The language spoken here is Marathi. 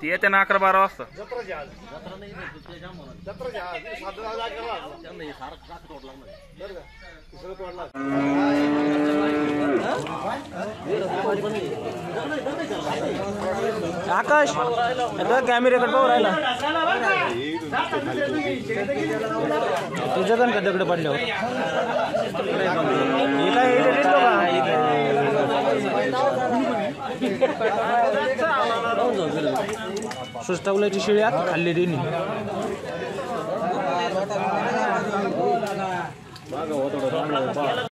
ती येते ना 11-12 वाजता. आकाश कॅमेऱ्याकडे पाहू राहिला तुझ्या का दगड पडल्यावर सुस्तावल्याची शिळी आत खाल्ली तिने.